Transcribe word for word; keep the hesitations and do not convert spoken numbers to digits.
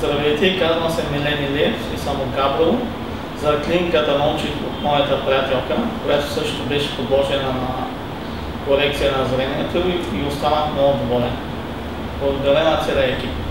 Здравейте, казвам се Милен Илиев и съм от Габрово. За клиниката научих от моята приятелка, която също беше подложена на корекция на зрението и останах много доволен. Благодаря на целия екип.